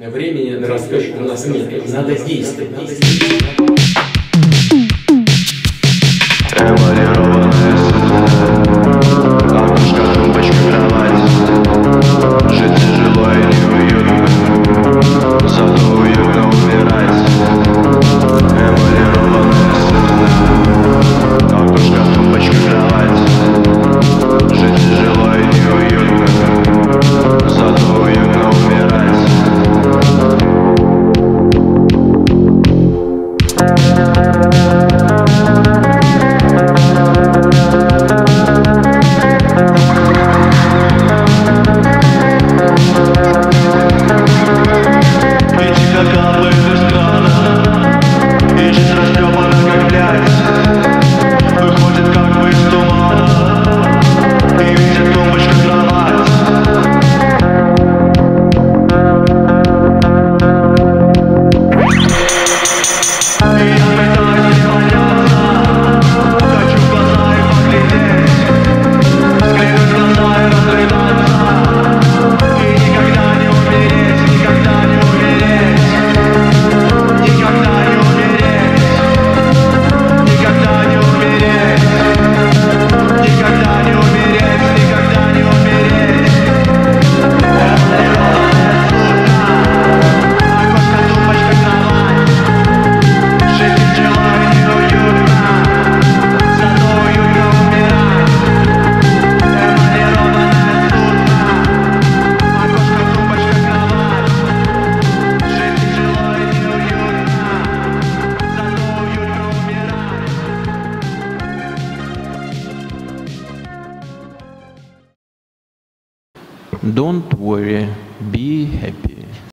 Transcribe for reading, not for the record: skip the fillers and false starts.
Времени на рассказчик у нас нет. Надо действовать. Эмалированная стена, окошко, тумбочка, кровать. Жить тяжело и неуютно, зато уютно умирать. Эмалированная стена, окошко, тумбочка, кровать. Жить тяжело и неуютно, зато уютно умирать. Don't worry, be happy.